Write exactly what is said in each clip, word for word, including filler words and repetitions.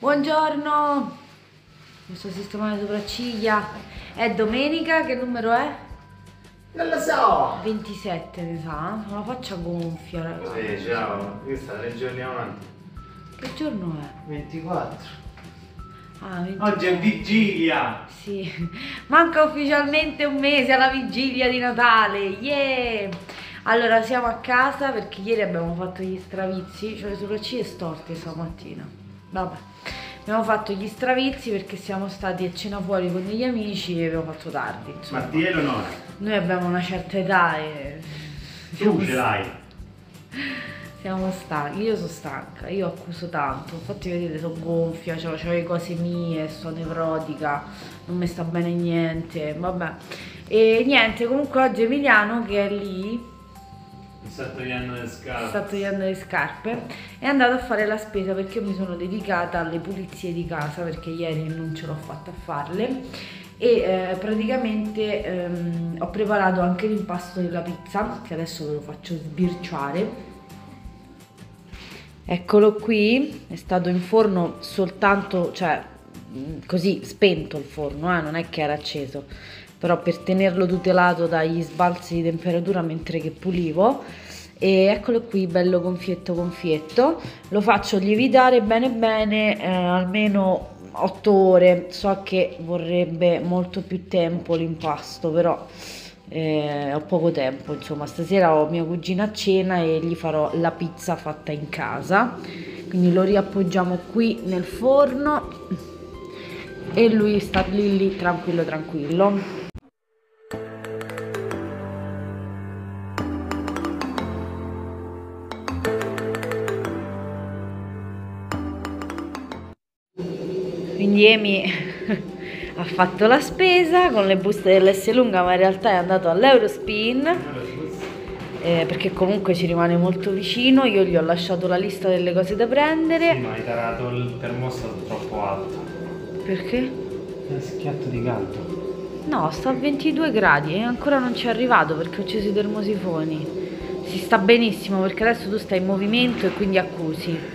Buongiorno, mi sto sistemando le sopracciglia. È domenica, che numero è? Non lo so! ventisette mi sa, ho la faccia gonfia ragazzi. Sì, ciao, questa tre giorni avanti. Che giorno è? ventiquattro. Ah, ventiquattro. Oggi è vigilia! Sì, manca ufficialmente un mese alla vigilia di Natale, yeah! Allora siamo a casa perché ieri abbiamo fatto gli stravizi, cioè le sopracciglia storte stamattina. Vabbè, abbiamo fatto gli stravizi perché siamo stati a cena fuori con degli amici e abbiamo fatto tardi, insomma. Mattia e Leonora. Noi abbiamo una certa età e... Tu ce l'hai. Siamo stanchi, io sono stanca, io accuso tanto, infatti vedete sono gonfia, cioè, ho le cose mie, sto nevrotica, non mi sta bene niente, vabbè. E niente, comunque oggi Emiliano che è lì, Mi sta togliendo le scarpe. sta togliendo le scarpe, è andato a fare la spesa perché io mi sono dedicata alle pulizie di casa perché ieri non ce l'ho fatta a farle e eh, praticamente ehm, ho preparato anche l'impasto della pizza che adesso ve lo faccio sbirciare. Eccolo qui, è stato in forno soltanto, cioè così spento il forno, eh, non è che era acceso, però per tenerlo tutelato dagli sbalzi di temperatura mentre che pulivo. E eccolo qui, bello gonfietto gonfietto, lo faccio lievitare bene bene, eh, almeno otto ore, so che vorrebbe molto più tempo l'impasto, però eh, ho poco tempo, insomma stasera ho mia cugina a cena e gli farò la pizza fatta in casa, quindi lo riappoggiamo qui nel forno e lui sta lì lì tranquillo tranquillo. Quindi Emi ha fatto la spesa con le buste dell'Esselunga, ma in realtà è andato all'Eurospin eh, perché comunque ci rimane molto vicino. Io gli ho lasciato la lista delle cose da prendere. Sì, ma hai tarato il termostato troppo alto. Perché? È un schiatto di caldo. No, sta a ventidue gradi e ancora non ci è arrivato perché ho acceso i termosifoni. Si sta benissimo perché adesso tu stai in movimento e quindi accusi.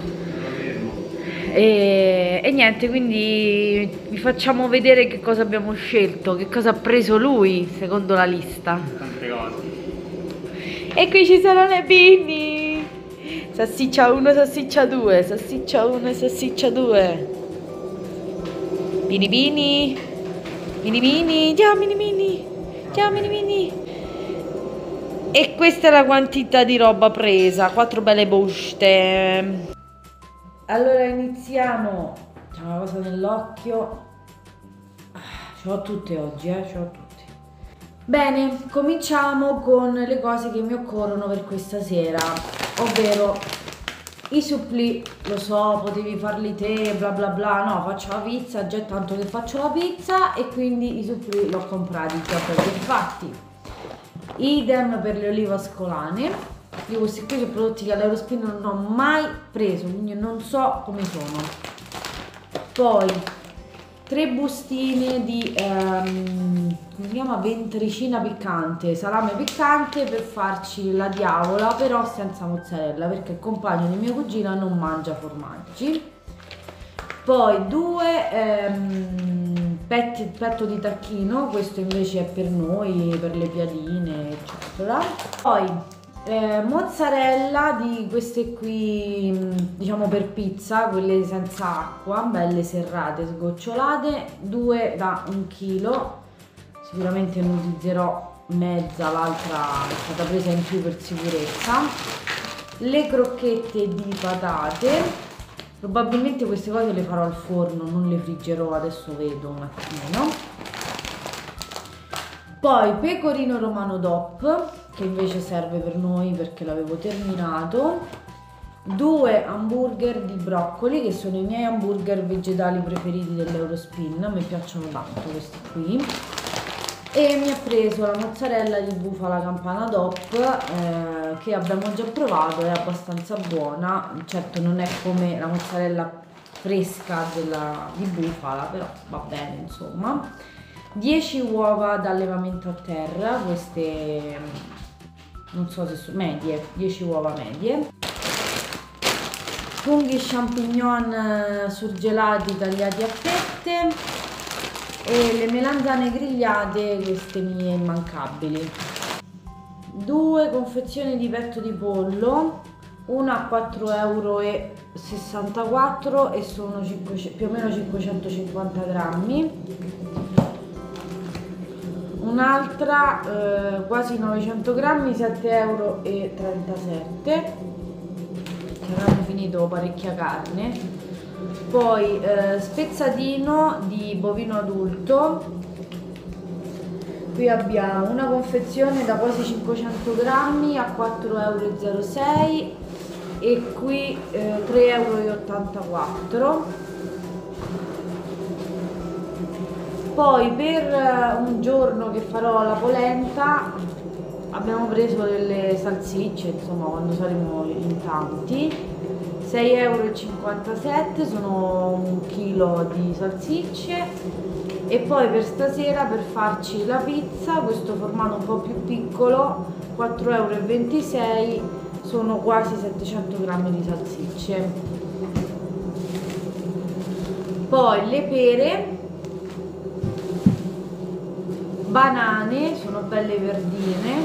E, e niente, quindi vi facciamo vedere che cosa abbiamo scelto, che cosa ha preso lui secondo la lista. Tante cose. E qui ci sono le bini, salsiccia uno, salsiccia due, salsiccia uno e salsiccia due. Bini bini, bini bini, ciao mini mini, ciao mini mini. E questa è la quantità di roba presa, quattro belle buste. Allora iniziamo, c'è una cosa nell'occhio, ce l'ho tutte oggi, eh, ce l'ho tutte. Bene, cominciamo con le cose che mi occorrono per questa sera, ovvero i supplì, lo so, potevi farli te, bla bla bla, no, faccio la pizza, già è tanto che faccio la pizza e quindi i supplì l'ho comprati già per fatti. Idem per le olive ascolane. Io questi qui sono prodotti che all'Eurospin non ho mai preso, quindi non so come sono. Poi tre bustine di ehm, come si chiama? Ventricina piccante, salame piccante per farci la diavola, però senza mozzarella perché il compagno di mia cugina non mangia formaggi. Poi due ehm, petti, petto di tacchino, questo invece è per noi, per le piadine eccetera. Poi Eh, mozzarella di queste qui, diciamo per pizza, quelle senza acqua, belle serrate, sgocciolate, due da un chilo, sicuramente ne utilizzerò mezza, l'altra è stata presa in più per sicurezza. Le crocchette di patate, probabilmente queste cose le farò al forno, non le friggerò, adesso vedo un attimino. Poi pecorino romano D O P, che invece serve per noi perché l'avevo terminato. Due hamburger di broccoli, che sono i miei hamburger vegetali preferiti dell'Eurospin, a me piacciono tanto questi qui. E mi ha preso la mozzarella di bufala campana D O P, eh, che abbiamo già provato, è abbastanza buona, certo non è come la mozzarella fresca della, di bufala, però va bene insomma. dieci uova d'allevamento a terra, queste non so se sono medie, dieci uova medie. funghi champignon surgelati tagliati a fette e le melanzane grigliate, queste mie immancabili. Due confezioni di petto di pollo, una a quattro e sessantaquattro euro e sono più o meno cinquecentocinquanta grammi, un'altra eh, quasi novecento grammi, sette e trentasette euro, che avranno finito parecchia carne. Poi eh, spezzatino di bovino adulto, qui abbiamo una confezione da quasi cinquecento grammi a quattro e zero sei euro e qui eh, tre e ottantaquattro euro. Poi per eh, un giorno che farò la polenta abbiamo preso delle salsicce, insomma, quando saremo in tanti, sei e cinquantasette euro, sono un chilo di salsicce. E poi per stasera, per farci la pizza, questo formato un po' più piccolo, quattro e ventisei euro, sono quasi settecento grammi di salsicce. Poi le pere, banane, sono belle verdine,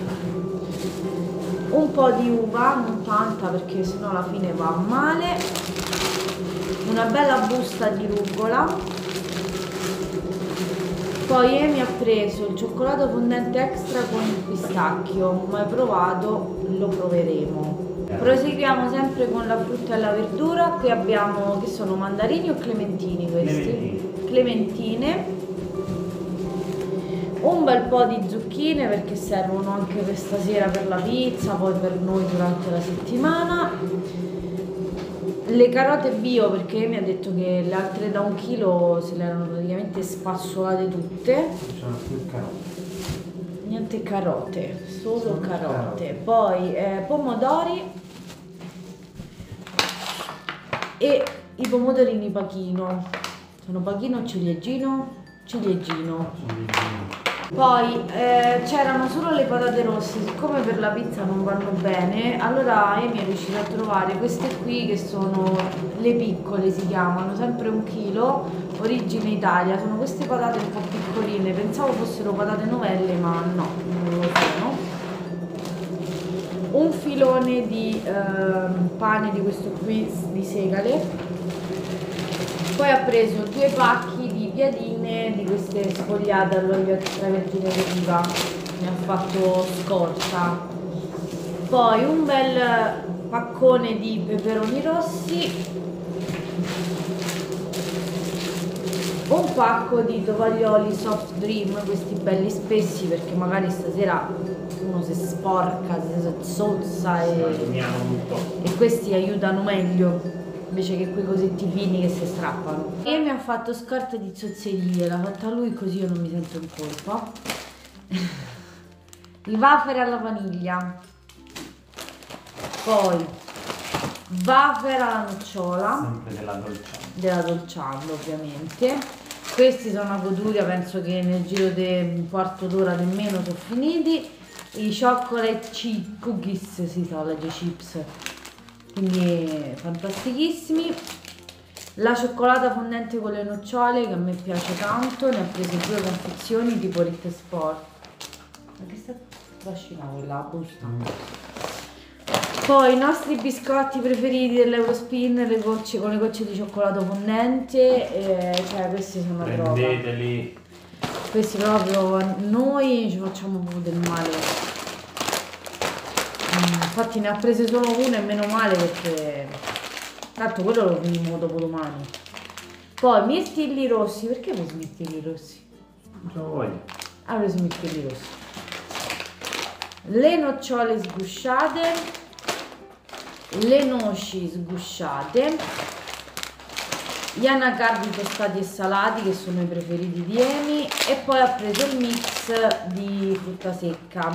un po' di uva, non tanta perché sennò alla fine va male, una bella busta di rucola. Poi Emi ha preso il cioccolato fondente extra con il pistacchio, mai provato, lo proveremo. Proseguiamo sempre con la frutta e la verdura. Qui abbiamo, che sono mandarini o clementini questi? Clementine. Clementine. Un bel po' di zucchine perché servono anche per stasera per la pizza, poi per noi durante la settimana. Le carote bio perché mi ha detto che le altre da un chilo se le erano praticamente spassolate tutte. Non sono più carote. Niente carote, solo Sono carote. carote. Poi eh, pomodori e i pomodorini pachino. Sono pachino o ciliegino? Ciliegino. Poi eh, c'erano solo le patate rosse, siccome per la pizza non vanno bene, allora Emi è riuscita a trovare queste qui che sono le piccole, si chiamano, sempre un chilo, origine Italia. Sono queste patate un po' piccoline, pensavo fossero patate novelle ma no, non lo sono. Un filone di eh, pane di questo qui di segale. Poi ha preso due pacchi di piadine di queste sfogliate all'olio extravergine d'oliva, mi ha fatto scorta. Poi un bel paccone di peperoni rossi, un pacco di tovaglioli soft dream, questi belli spessi perché magari stasera uno si sporca, si zozza e, e questi aiutano meglio invece che quei cosetti fini che si strappano. E mi ha fatto scorta di zozzerie, l'ha fatta lui così io non mi sento in colpa. Il wafer alla vaniglia, poi wafer alla nocciola, sempre della dolcianda, della dolcianda ovviamente. Questi sono una goduria, penso che nel giro di un quarto d'ora nemmeno sono finiti. I chocolate chip cookies, si sa, legge chips, quindi fantastichissimi. La cioccolata fondente con le nocciole che a me piace tanto, ne ho prese due confezioni tipo Ritte Sport. Ma che sta trascinando quella busta? Mm. Poi i nostri biscotti preferiti dell'Eurospin, le gocce con le gocce di cioccolato fondente, eh, cioè questi sono una droga. Prendeteli. Questi proprio noi ci facciamo proprio del male. Mm, infatti ne ha prese solo una e meno male perché tanto quello lo finimo dopo domani. Poi mirtilli rossi, perché hai preso mirtilli rossi? Non ce lo voglio. Ha preso mirtilli rossi. Le nocciole sgusciate, le noci sgusciate, gli anacardi tostati e salati che sono i preferiti di Emi, e poi ha preso il mix di frutta secca.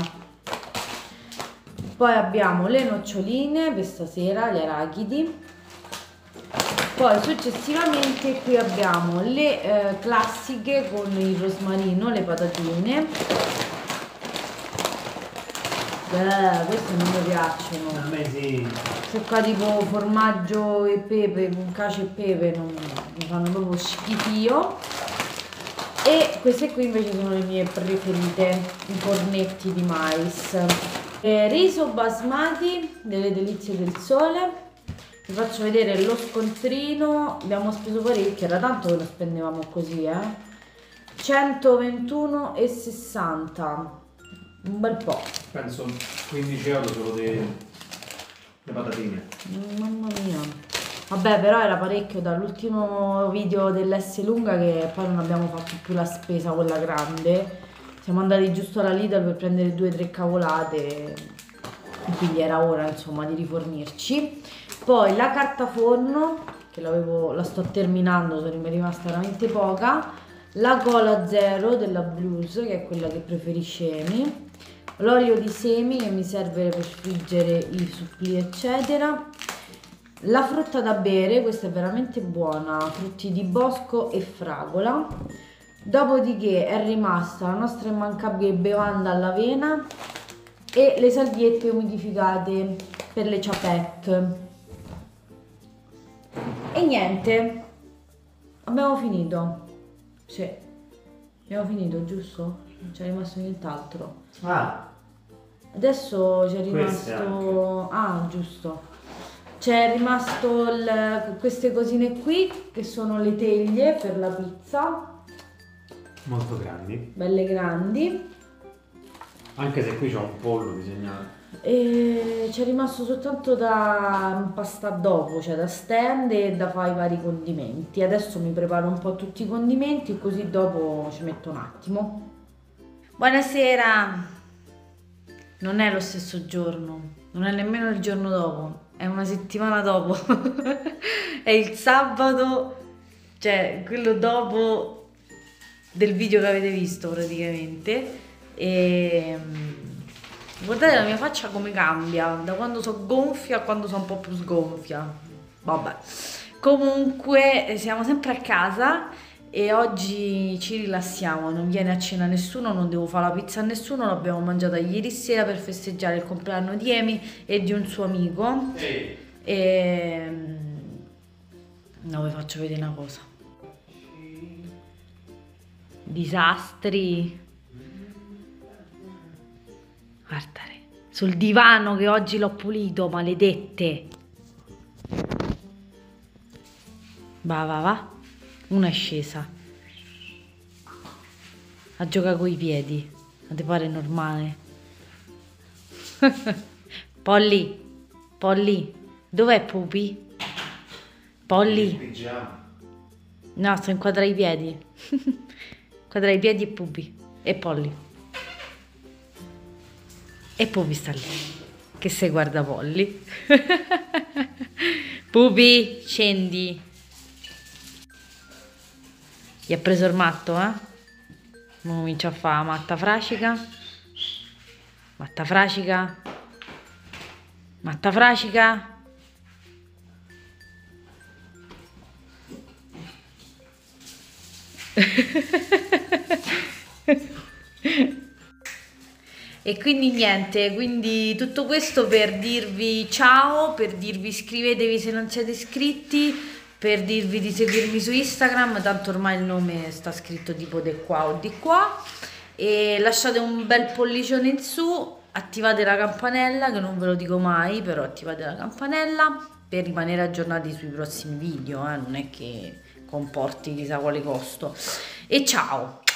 Poi abbiamo le noccioline per stasera, gli arachidi. Poi successivamente qui abbiamo le eh, classiche con il rosmarino, le patatine. Beh, queste non mi piacciono. A me sì. Se qua tipo formaggio e pepe, con cacio e pepe, non mi fanno proprio schifio. E queste qui invece sono le mie preferite, i cornetti di mais. E riso basmati delle delizie del sole. Vi faccio vedere lo scontrino, abbiamo speso parecchio, era tanto che lo spendevamo così, eh. centoventuno e sessanta, un bel po'. Penso quindici euro solo delle patatine. Mamma mia. Vabbè, però era parecchio dall'ultimo video dell'S lunga che poi non abbiamo fatto più la spesa quella grande. Siamo andati giusto alla Lidl per prendere due o tre cavolate, quindi era ora insomma di rifornirci. Poi la carta forno, che l'avevo, la sto terminando, sono rimasta veramente poca. La cola zero della Blues, che è quella che preferisce Amy. L'olio di semi che mi serve per friggere i supplì eccetera. La frutta da bere, questa è veramente buona, frutti di bosco e fragola. Dopodiché è rimasta la nostra immancabile bevanda all'avena e le salviette umidificate per le ciapette. E niente, abbiamo finito. Sì, abbiamo finito, giusto? Non c'è rimasto nient'altro. Ah, Adesso c'è Queste rimasto... Ah, giusto. C'è rimasto il... queste cosine qui, che sono le teglie per la pizza. molto grandi. Belle grandi. Anche se qui c'è un pollo disegnato. E c'è rimasto soltanto da impastare dopo, cioè da stand e da fare i vari condimenti. Adesso mi preparo un po' tutti i condimenti così dopo ci metto un attimo. Buonasera! Non è lo stesso giorno, non è nemmeno il giorno dopo, è una settimana dopo. È il sabato, cioè quello dopo del video che avete visto praticamente. E guardate la mia faccia come cambia, da quando sono gonfia a quando sono un po' più sgonfia. Vabbè, comunque siamo sempre a casa e oggi ci rilassiamo, non viene a cena nessuno, non devo fare la pizza a nessuno, l'abbiamo mangiata ieri sera per festeggiare il compleanno di Amy e di un suo amico. Ehi. E no, vi faccio vedere una cosa. Disastri. Guardate, sul divano che oggi l'ho pulito, maledette. Va, va, va. Una è scesa. A giocare coi piedi. Non ti pare normale? Polly, Polly, dov'è Pupi? Polly. No, sto inquadrare i piedi. Inquadrare i piedi e Pupi. E Polly. E Pupi sta lì, che se guarda Polly. Pupi, scendi. Gli ha preso il matto, eh? Ora comincia a fare matta fracica. Matta fracica. Matta fracica. E quindi niente, quindi tutto questo per dirvi ciao, per dirvi iscrivetevi se non siete iscritti, per dirvi di seguirmi su Instagram, tanto ormai il nome sta scritto tipo di qua o di qua, e lasciate un bel pollicione in su, attivate la campanella, che non ve lo dico mai, però attivate la campanella per rimanere aggiornati sui prossimi video, eh? Non è che comporti chissà quale costo. E ciao!